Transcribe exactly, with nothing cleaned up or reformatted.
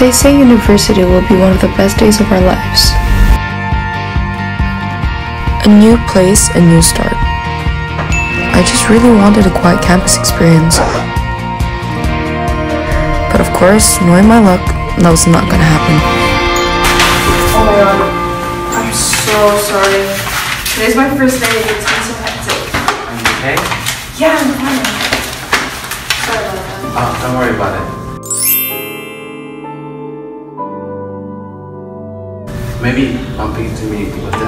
They say university will be one of the best days of our lives. A new place, a new start. I just really wanted a quiet campus experience. But of course, knowing my luck, that was not gonna happen. Oh my god, I'm so sorry. Today's my first day, it's been so hectic. Are you okay? Yeah, I'm fine. Sorry about that. Oh, don't worry about it. Maybe bumping into me with